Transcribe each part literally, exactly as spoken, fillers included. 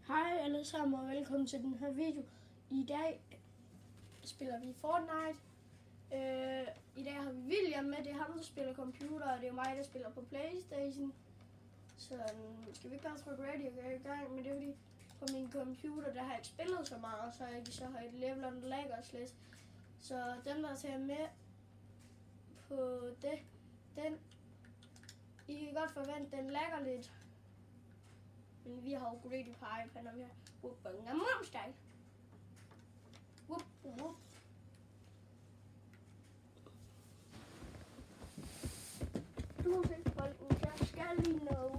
Hej alle sammen og velkommen til den her video. I dag spiller vi Fortnite. Øh, I dag har vi William med, det er ham der spiller computer, og det er mig der spiller på Playstation. Så um, skal vi ikke bare trykke ready og gå i gang, men det er fordi på min computer der har jeg ikke spillet så meget, så er jeg ikke så højt level, og den lagger slet. Så dem der tager med på det, den, I kan godt forvente, den lagger lidt. Men vi har jo Grady på iPad, og vi har Whooping og Momstyle. Whoop, whoop. Du har set bolden, jeg skal lige nå.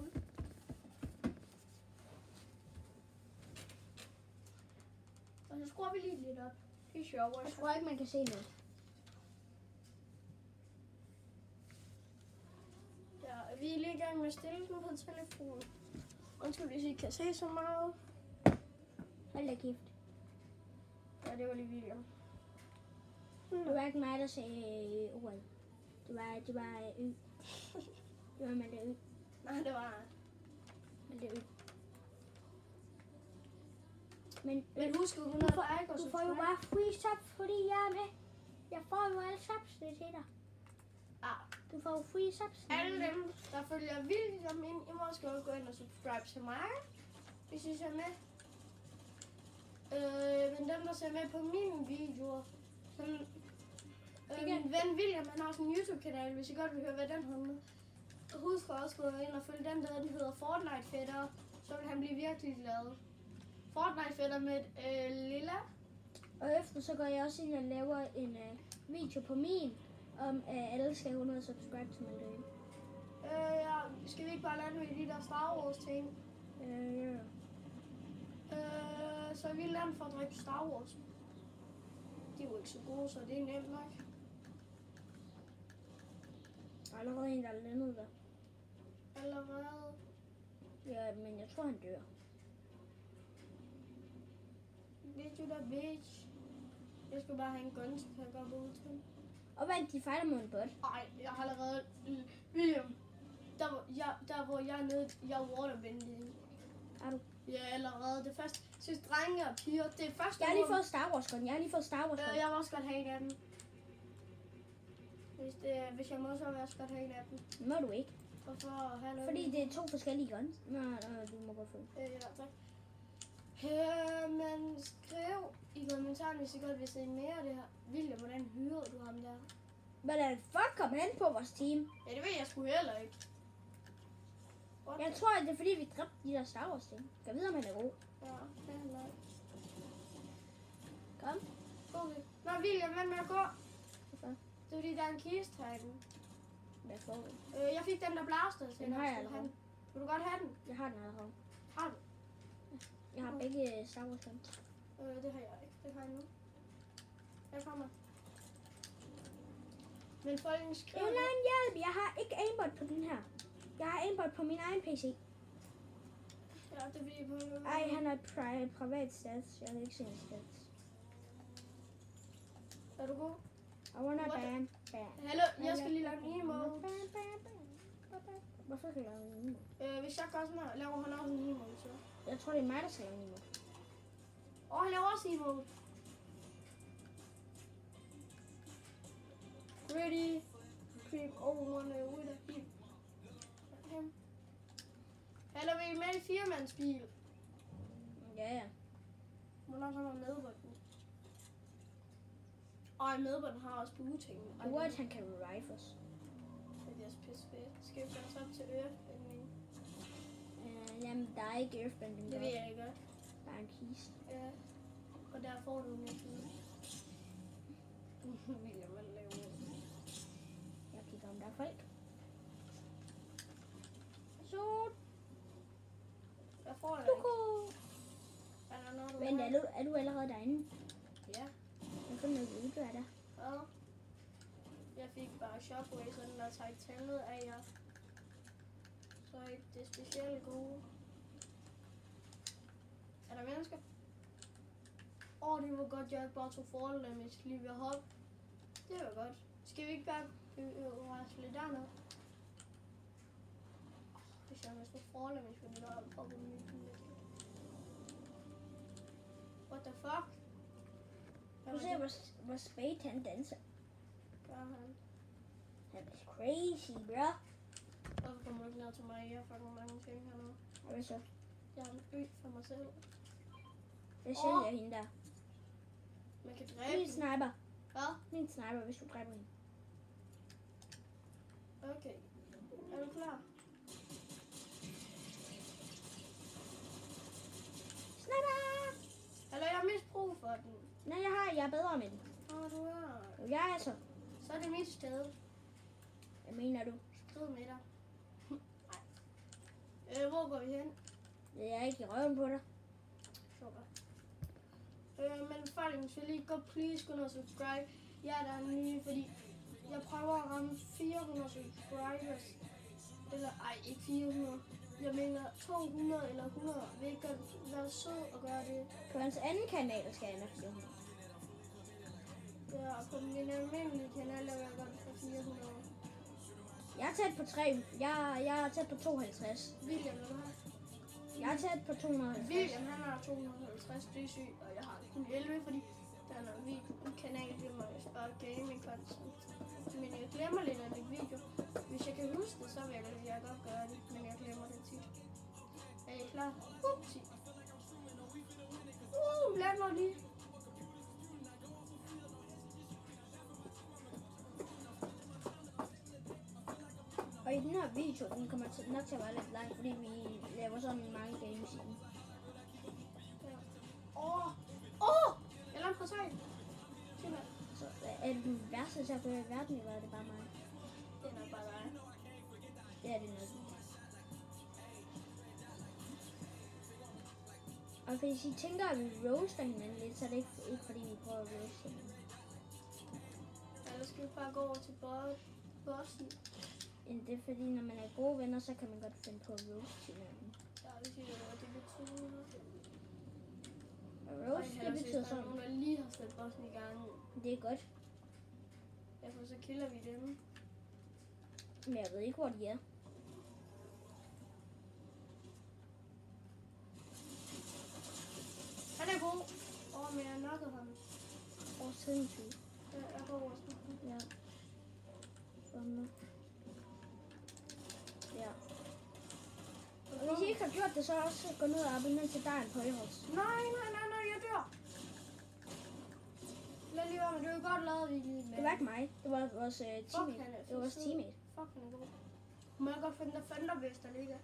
Og så skruer vi lige lidt op. Det er sjovt. Jeg tror ikke, man kan se noget. Ja, vi er lige i gang med at stille den på telefonen. Undskyld, hvis I kan se så meget. Hold da kæft. Ja, det var lige William. Det var ikke mig, der sagde ordet. Det var, det var ø. Det var med det ø. Nej, det var Med det ø. Men, Men husk, at hun du, har får, like og du får jo bare free subs, fordi jeg er med. Jeg får jo alle subs det til dig. Ah. Du får jo free subs. Alle dem, der følger William ind, I må også gå ind og subscribe til mig, hvis I ser med. Øh, men dem, der ser med på mine videoer, som øh, min ven William, han har sådan en YouTube-kanal, hvis I godt vil høre, hvad den hedder. Husk også at gå ind og følge dem, der de hedder Fortnite Fætter, så vil han blive virkelig glad. Fortnite Fætter med et øh, lilla. Og efter så går jeg også ind og laver en øh, video på min, om at alle skal hundrede subscribe til mig derinde. Øh, ja, skal vi ikke bare lande med de der Star Wars ting? Øh, ja. Øh, så er vi landet for at drikke Star Wars. De er jo ikke så gode, så det er nemt nok. Der er allerede en, der er landet der. Allerede. Ja, men jeg tror, han dør. Bitch, you that bitch. Jeg skal bare have en gun, så kan jeg gå ud til den. Og vent, de fighter mod en bot. Ej, jeg har allerede... William, der, hvor jeg, der hvor jeg er nede, jeg er waterbending. Er du? Ja, allerede. Det første, synes drenge og piger, det er første Jeg har lige rum. fået Star Wars gun. Jeg har lige fået Star Wars gun. Øh, jeg vil også godt have en af dem. Hvis, det, hvis jeg må, så vil jeg også godt have en af dem. Må du ikke. Hvorfor have noget? Fordi det er to forskellige guns. Nå, nå, du må godt få det. Øh, ja, tak. Øh, men skriv i kommentaren, hvis I godt vil se mere af det her. William, hvordan hyrede du ham der? Hvordan fuck kom han på vores team? Ja, det ved jeg sgu heller ikke. What Jeg the- tror, at det er fordi, vi dræbte de der Star Wars ting. Skal jeg vide, om han er god? Ja, det er han nok. Kom. Okay. Nå, William, hvad med at gå? Hvorfor? Det er fordi, der er en kiste herinde. Hvad får vi? Øh, jeg fik den der blaster til Den dig. har jeg Skal allerede. han- Vil du godt have den? Jeg har den allerede. Har du? Jeg har begge Star Wars guns. Øh, det har jeg ikke. Det har jeg nu. Jeg kommer. Men folk skriver... Eller en hjælp. Jeg har ikke aimbot på den her. Jeg har aimbot på min egen P C. Ja, det er fordi på... Ej, han har pri privat stats. Jeg vil ikke se hans stats. Er du god? I wanna What? ban. Ban. Hallo, jeg skal lige lave en emote. Hvorfor skal jeg lave en emote? Øh, hvis jeg gør sådan her, laver han også en emote, så. Jeg tror, det er mig, der skal lave en emote. Og han laver også en emote. Ready. Creep over one with a hip. Ham. Hallo, vi er med i firemandsbil. Ja, ja. Hvornår kommer medbunden? Og medbunden har også buetingene. Du ved, at han kan revive os. Det er også pisse fedt. Skal vi gøre op til ørebænding? Uh, jamen, der er ikke earthbending. Det ved jeg ikke. Der er en kiste. Ja. Og der får du en kiste. William, hvad laver du? Jeg kigger, om der er folk. Så. Jeg får det Du ikke. går. Er der noget, du Vent, har? er du, er du allerede derinde? Ja. Jeg får noget ud af dig. Ja. Jeg fik bare Shockwave, sådan der tager tallet af jer. Så ikke det er specielt gode. Er der mennesker? Åh, oh, det var godt, jeg ikke bare tog fall damage lige ved at hoppe. Det var godt. Skal vi ikke bare rejse lidt dernede? Hvis jeg næsten fall damage, fordi der er poppet mit. fuck? Du ser, hvor, hvor Spade han danser. Gør han? Han er crazy, bro. Hvorfor kommer du ikke ned til mig? Jeg har fucking mange ting hernede. Og hvad så? Jeg har en ø for mig selv. Jeg sælger oh. hende der. Man kan dræbe Min den. sniper. Hvad? Min sniper, hvis du dræber hende. Okay. Er du klar? Sniper! Eller jeg har mest brug for den. Nej, jeg har. Jeg er bedre med den. Åh, du er. Jo, jeg er så. Så er det mit sted. Hvad mener du? Skrid med dig. Nej. Øh, hvor går vi hen? Jeg er ikke i røven på dig. Super. Øh, men folkens, vil lige godt please gå ned og subscribe. Jeg er der nye, fordi jeg prøver at ramme fire hundrede subscribers. Eller ej, ikke fire hundrede. Jeg mener to hundrede eller hundrede. Vil I godt være sød og gøre det? På hans anden kanal skal jeg nok fire hundrede. Ja, på min almindelige kanal, der vil jeg godt for fire hundrede. Jeg er tæt på tre. Jeg, jeg er tæt på tooghalvtreds. William, hvad du har? Jeg er tæt på to hundrede og halvtreds. William, han har to hundrede og halvtreds, det er sygt, og jeg har kun elleve, fordi der er noget video på kanalen, det må jeg spare gaming content. Men jeg glemmer lidt af det video. Hvis jeg kan huske det, så vil jeg, jeg godt gøre det, men jeg glemmer det tit. Er I klar? Upsi. Uh, lad mig lige. Og i den her video, den kommer til, nok til at være lidt lang, fordi vi laver sådan mange games i den. Åh! Åh! Jeg lader på sejl. Så er det den værste til at gøre i verden, eller er det bare mig? Det er nok bare dig. Det er det nok. Og hvis I tænker, at vi roaster hinanden lidt, så er det ikke, ikke fordi vi prøver at roaste hinanden. Ellers skal vi bare gå over til bossen. Det er fordi, når man er gode venner, så kan man godt finde på at roaste hinanden. Ja, det siger jeg, hvad det betyder. Og roast, det betyder sådan. Nogen, der lige har sat bossen i gang. Det er godt. Derfor så killer vi dem. Men jeg ved ikke, hvor de er. Han er god. Åh, oh, men jeg knockede ham. Åh, sindssygt. Jeg, jeg går over sådan. Ja. Sådan nu. Ja. Og hvis I ikke har gjort det, så også gå ned og abonnere til Dejen på Eros. Nej, nej, nej, nej, jeg dør. Lad lige være, men det var godt lavet, vi lige med. Det var ikke mig. Det var vores uh, teammate. han er Det var vores sød. teammate. Fuck, han er god. Må jeg godt finde der Thunderbase, der ligger?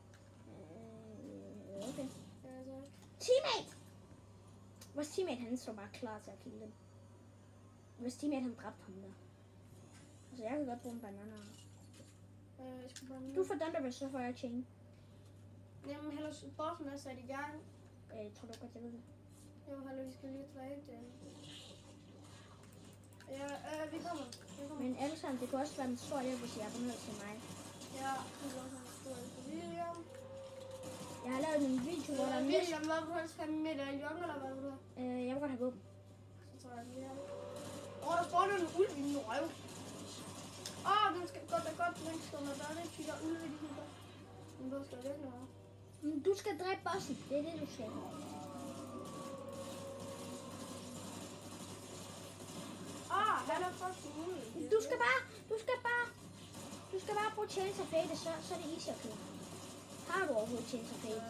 Øh, okay. Ja, tak. Teammate! Vores teammate, han står bare klar til at kille dem. Vores teammate, han dræbte ham der. Altså, jeg kan godt bruge en banana. Øh, jeg skal bare ned. Du får Thunderbird, så får jeg chain. Jamen, ellers bossen er sat i gang. Øh, jeg tror du godt, jeg ved det. Jo, hallo, vi skal lige dræbe den. Ja, øh, vi kommer. Vi kommer. Men alle sammen, det kan også være en stor hjælp, hvis I abonnerer til mig. Ja, det er også en stor hjælp for William. Jeg har lavet en video, hvor der er Øh, næsten... William, hvad vil du helst have med medaljon, eller hvad vil du have? Øh, jeg vil godt have våben. Så tror jeg, vi har det. Åh, der står en ulv i min røv. Åh, den skal godt, der godt, den skal der er lidt der ulv i de her. Men hvor skal jeg væk noget? Men du skal dræbe bossen. Det er det, du skal. Ah, han er fucking ulv. Du skal bare... Du skal bare... Du skal bare bruge chance of fate, så, så er det easy at køre. Har du overhovedet chance of fate?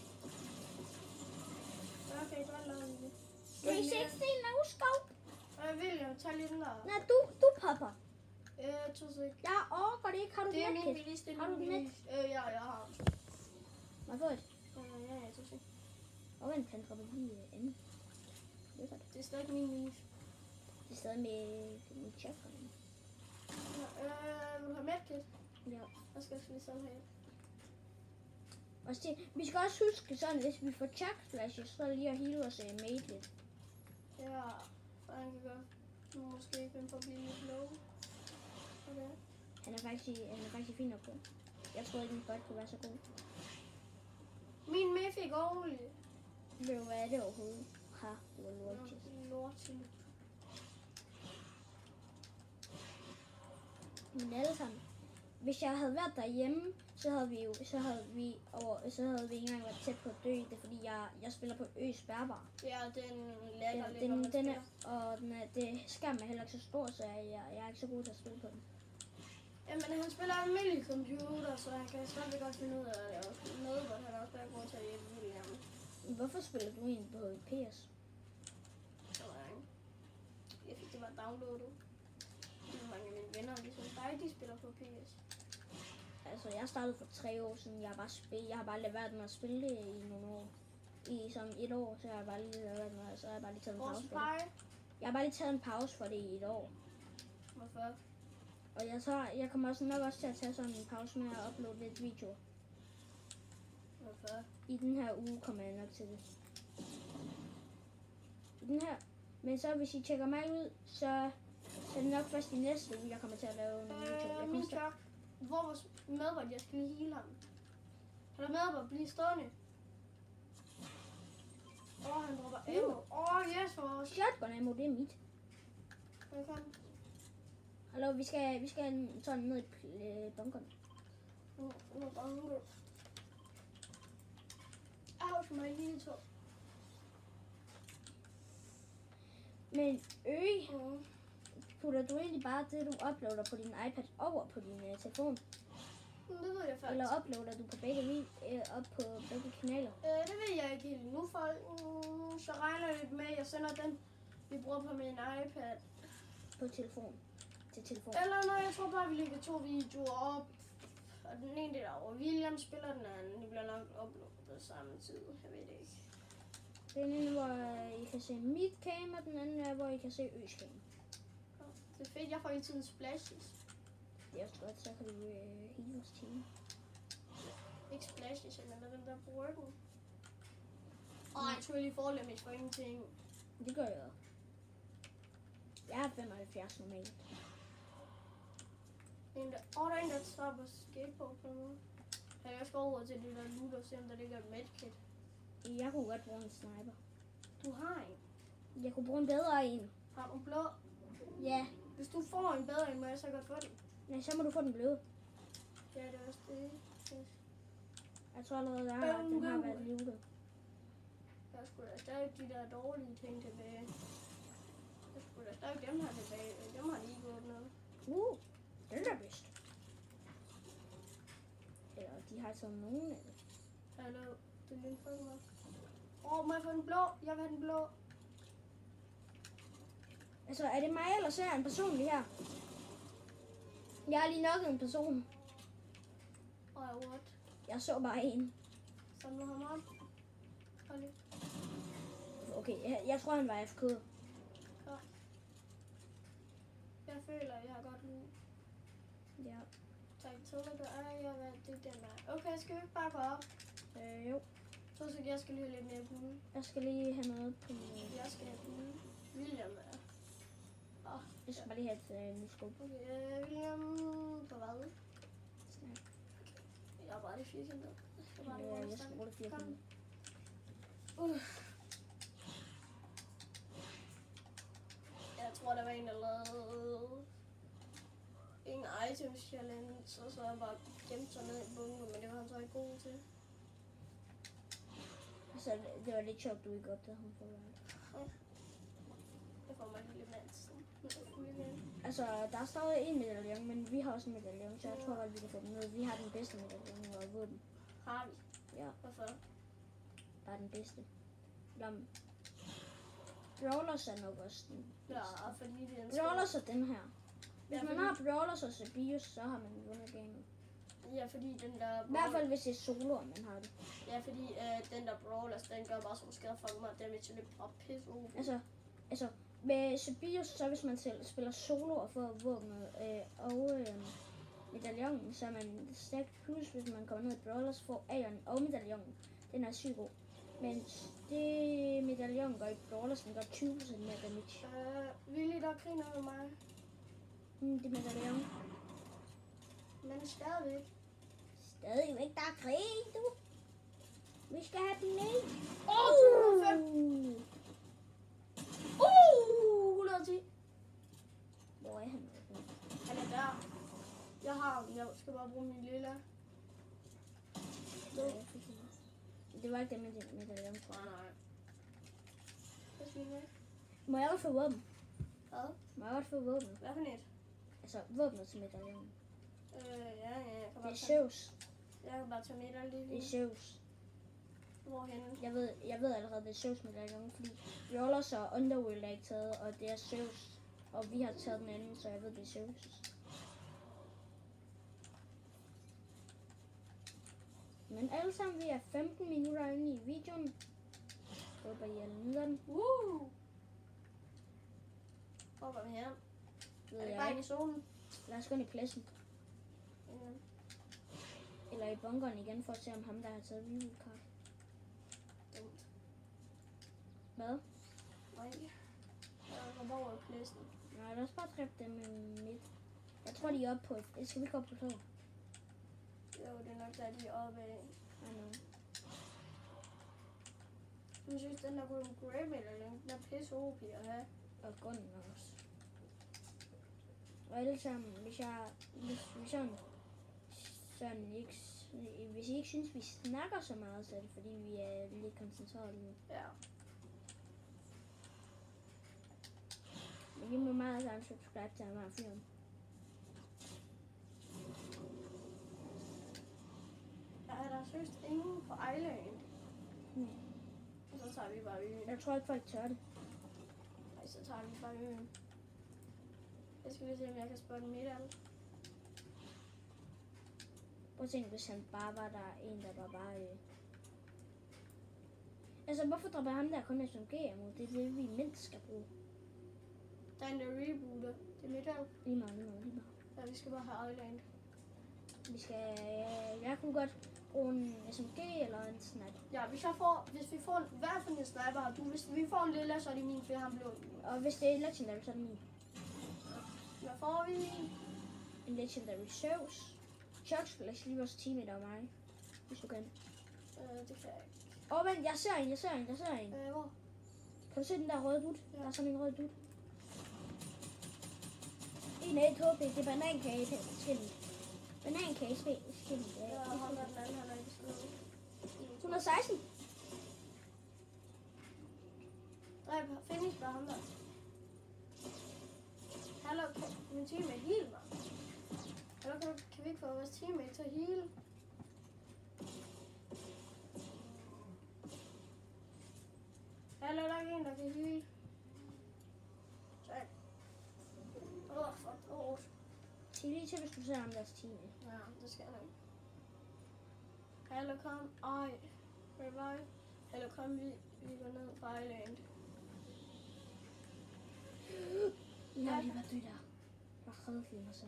Okay, så lader vi det. tre seksten, no scope. Øh, William, tag lige den der. Nej, du, du popper. Øh, to sek. Jeg overgår det ikke. Har du Det er min medkit? billigste. Har du net? Øh, ja, jeg har. Må jeg få et? Øh, ja, ja, to sek. Og vent, han dropper lige anden. Det er godt. Det er stadig min minus. Det er stadig med min chat. Øh, vil du have medkit? Ja. Jeg skal lige sådan her. Og se, vi skal også huske sådan, hvis vi får chuck flashes, så lige at heal os uh, mate lidt. Ja, for han kan godt måske finde på at blive lidt low. Okay. Han er faktisk, han er faktisk fin nok på. Jeg troede ikke, min bot kunne være så god. Min med fik ordentligt. Ved du, hvad er det overhovedet? Ha, det var lort. Lort til. Men alle sammen, hvis jeg havde været derhjemme, så havde vi jo, så havde vi over, så havde vi ikke engang været tæt på at dø. Det er fordi, jeg, jeg spiller på ø spærbar. Ja, den lækker lidt, Den, når man den spiller. er, og den er, det skærmen er heller ikke så stor, så jeg, jeg er ikke så god til at spille på den. Jamen, han spiller almindelig computer, så han kan stadigvæk godt finde ud af det. Og noget, hvor han også er god til at hjælpe William. Hvorfor spiller du egentlig på P S? Så var jeg ikke. Jeg fik det bare downloadet. Det er mange af mine venner, ligesom dig, de spiller på P S. Altså, jeg startede for tre år siden. Jeg har bare, spil, jeg har bare lavet været med at spille det i nogle år. I som et år, så jeg har bare lige lavet været med, så har jeg bare lige taget en pause for det. Jeg har bare lige taget en pause for det i et år. Hvorfor? Og jeg, tager, jeg kommer også nok også til at tage sådan en pause med at uploade lidt videoer. Hvorfor? I den her uge kommer jeg nok til det. I den her. Men så hvis I tjekker mig ud, så, så er det nok først i næste uge, jeg kommer til at lave en video. Jeg Øh, kommer min klok. Hvor var medvart, jeg skal lige hele ham. Han er medvart, blive stående. Åh, oh, han dropper ammo. Åh, oh, yes, for Shotgun ammo, det er mit. Velkommen. Hallo, vi skal, vi skal sådan ned i øh, bunkeren. Nu, nu er bange. Au, for mig lige to. Men ø, Mm. putter du egentlig bare det, du uploader på din iPad over på din uh, telefon? Det ved jeg faktisk. Eller uploader du på begge, øh, op på begge kanaler? Øh, det ved jeg ikke helt nu, for mm, så regner jeg lidt med, at jeg sender den, vi bruger på min iPad. På telefon. Til telefon. Eller nej, jeg tror bare, vi lægger to videoer op. Og den ene der over William spiller, den anden, de bliver nok uploadet på samme tid. Jeg ved det ikke. Den ene, hvor øh, I kan se mit cam, og den anden er, hvor I kan se Øs cam. Det er fedt, jeg får hele tiden splashes. Det er også godt, så kan du øh, hele vores team. Ikke splashes, men den der bruger den. Og jeg tror lige forlemmes for ingenting. Det gør jeg også. Jeg er femoghalvfjerds normalt. En der, åh, der er en, der tager på skateboard på noget. Han er også gå over til det der loot og se, om der ligger et medkit. Jeg kunne godt bruge en sniper. Du har en. Jeg kunne bruge en bedre en. Har du blå? Ja. Hvis du får en bedre en, må jeg så godt få den. Nej, så må du få den bløde. Ja, det er også det. Yes. Jeg tror allerede, der har, den har været lootet. Jeg skulle da stadig de der dårlige ting tilbage. Jeg skulle da stadig dem her tilbage. Dem har de ikke åbnet. Uh, den er bedst. Eller de har sådan nogen af det. Hallo, det er lige for mig. Åh, oh, må jeg få den blå? Jeg vil have den blå. Altså, er det mig, eller ser jeg en person lige her? Jeg har lige nokket en person. Åh, oh, what? Jeg så bare en. Samler ham op. Hold lige. Okay, jeg, jeg tror, han var A F K. Ja. Jeg føler, jeg har godt nu. Ja. Tak til, at du er. Jeg ved, det er den der. Okay, skal vi ikke bare gå op? Øh, jo. Så skal jeg skal lige have lidt mere bud. Jeg skal lige have noget på... Jeg skal have bud. William er. Åh, Jeg skal bare lige have et øh, nyt sko. okay, øh, William på hvad? Snak. Jeg er bare det firkantet. Jeg skal bare det Øh, rundt jeg skal bruge det fire Kom. kroner. Uh. Jeg tror, der var en, der lavede en items challenge, og så han bare gemt sig ned i bunken, men det var han så ikke god til. Så det, det var lidt sjovt, du ikke opdagede ham for det. Det får mig lidt Madsen. Altså, der er stadig en medaljon, men vi har også en medaljon, så jeg tror godt, vi kan få den ned. Vi har den bedste medaljon og våben. Har vi? Ja, Hvorfor? bare den bedste. Lam. Brawlers er nok også den. Ja, fordi det er en Brawlers er den her. Hvis Ja, man fordi- har Brawlers og Sabius, så har man vundet gamet. Ja, fordi den der... I hvert fald hvis det er solo, man har det. Ja, fordi øh, den der brawlers, den gør bare så skade for mig, damage, så det er bare pisse O P. Altså, altså med Sabius, så hvis man selv spiller solo og får våbnet øh, og øh, medaljonen, så er man stærkt plus, hvis man kommer ned i Brawlers, får Aeon og medaljonen. Den er sygt god. Men det medaljon gør i Brawlers, den gør tyve procent mere damage. Øh, Willy, der griner med mig. Mm, det medaljon. Men stadigvæk. Stadigvæk, der er krig, du. Vi skal have den ned. Åh, to hundrede og fem! Uh, et hundrede og ti. Hvor er han? Han er der. Jeg har ham, jeg skal bare bruge min lilla. Ja, jeg fik den. Det var ikke det med den medaljon, tror jeg. Nej, nej. Hvad skal vi med? Må jeg godt få våben? Hvad? Må jeg godt få våben? Hvad for net? Altså, våbnet til medaljonen. Øh, ja, ja, jeg kan Det bare er tage, Zeus. jeg kan bare tage medaljon lige Det er nu. Zeus. Hvorhenne? Jeg ved, jeg ved allerede, det er Zeus medaljon, fordi Brawlers og Underworld er ikke taget, og det er Zeus. Og vi har taget den anden, så jeg ved, det er Zeus. Men alle sammen, vi er femten minutter inde i videoen. Jeg håber, I alle nyder den. Woo! Hvor var vi her? Ved Er det jeg bare ikke. ikke i solen? Lad os gå ind i pladsen. Ja. Eller i bunkeren igen, for at se om ham, der har taget reroute-kart. Dumt. Hvad? Nej. Jeg var over i pladsen. Nej, lad os bare dræbe dem i midt. Jeg tror, de er oppe på et. Skal vi gå op på toget? Jo, det er nok der, de er oppe af. I know. Jeg synes, den der Golden Grave eller den der pisse O P at have. Og grunden også. Og alle sammen, hvis jeg, hvis, hvis sådan, sådan ikke, s- hvis I ikke synes, vi snakker så meget, så er det fordi, vi er lidt koncentreret lige nu. Ja. Men I må meget gerne subscribe til mig og fyren. Der er der seriøst ingen på Island. Hmm. Og så tager vi bare øen. Jeg tror ikke, folk tør det. Nej, så tager vi bare øen. Jeg skal lige se, om jeg kan spotte midt af. Prøv at tænke, hvis han bare var der en, der var bare... Øh... Altså, hvorfor dropper ham der kun S M G mod? Det er det, vi mindst skal bruge. Der er en der rebooter. Det er midt af. Lige meget, lige meget, lige meget. Ja, vi skal bare have Island. Vi skal... Jeg kunne godt bruge en S M G eller en sniper. Ja, hvis, jeg får, hvis vi får en, hvad for en sniper har du? Hvis vi får en lille, så er det min, for han blev. Og hvis det er legendary, så er det min. Hvad får vi? En legendary Zeus. Chuck, lad os lige vores teammate og mig. Hvis du kan. Øh, det kan jeg ikke. Åh, oh, vent, jeg ser en, jeg ser en, jeg ser en. Øh, hvor? Kan du se den der røde dut? Ja. Der er sådan en rød dut. En af et H P, det er banankage skinnet. Banankage skinnet. Ja, Ja, ham der den anden, han er ikke skrevet. et hundrede og seksten. Dræb, finish bare ham der. Hallo, kan min teammate heal mig? Hallo, kan, kan vi ikke få vores teammate til at heal? Hallo, der er ikke en, der kan heal. Tak. Åh, oh, fuck, åh. Sig lige til, hvis du ser ham deres teammate. Ja, det skal jeg ikke. Hallo, kom. Ej. Revive. Hallo, kom. Vi, vi går ned fra Island. Nej, det var død der. Jeg var reddet for mig selv.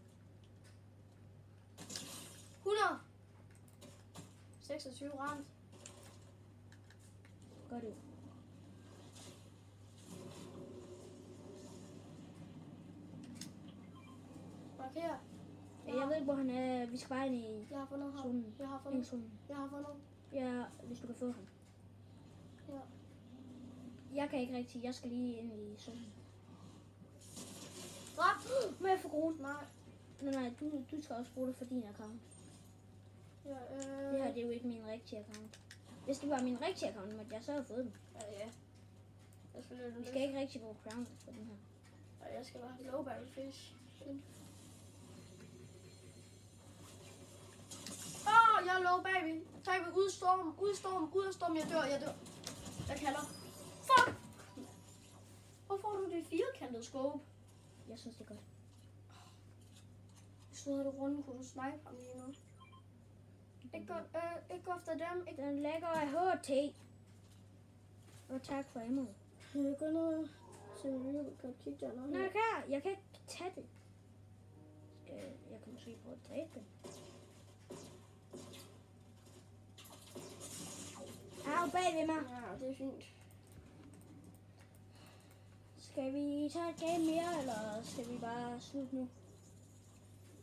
hundrede. seksogtyve ramt. Godt ud. Marker. Ja, jeg ved ikke, hvor han er. Vi skal bare ind i Jeg har fundet ham. zonen. Jeg har Ind i fundet. zonen. Jeg har fundet. Ja, hvis du kan få ham. Ja. Jeg kan ikke rigtig. Jeg skal lige ind i zonen. Dræb. Må jeg få kronen? Nej. Nej, nej, du, du skal også bruge det for din account. Ja, øh. Det her det er jo ikke min rigtige account. Hvis det var min rigtige account, måtte jeg så have fået den. Ja, ja. Jeg skal lidt Vi skal ikke rigtig bruge crown for den her. Og jeg skal bare have low barrel fish. Åh, oh, jeg er low, baby. Baby, ud storm, ud storm, ud af storm. Jeg dør, jeg dør. Jeg kalder. Fuck! Hvor får du det firkantede scope? Jeg synes, det er godt. Hvis du havde det runde, kunne du snipe ham lige nu. Ikke gå, øh, ikke gå efter dem. Ikke. Den lægger af H T. Og tak for emnet. Jeg går ned. Så vi kan kigge dernede. Nej, jeg kan. Jeg kan ikke tage det. Skal jeg, jeg kan måske prøve at tage det. Au, bag ved mig. Ja, det er fint. Skal vi tage et game mere, eller skal vi bare slutte nu?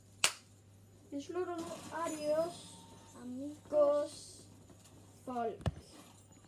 Vi slutter nu. Adios. Amigos. Gås. Folk.